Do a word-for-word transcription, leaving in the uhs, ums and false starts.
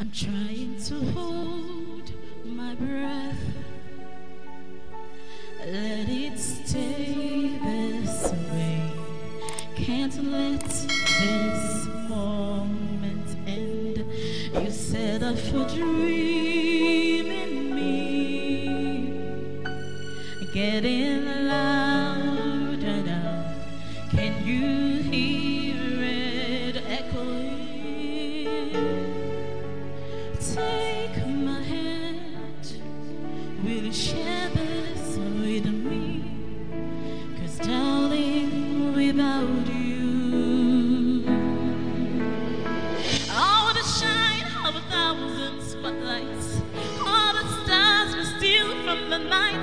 I'm trying to hold my breath. Let it stay this way. Can't let this moment end. You set off a dream in me, getting louder now. Can you hear it echoing? Take my hand, will you share this with me? 'Cause darling, without you, all the shine of a thousand spotlights, all the stars we steal from the night.